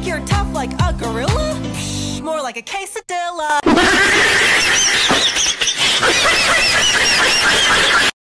think you're tough like a gorilla? Psh, more like a quesadilla.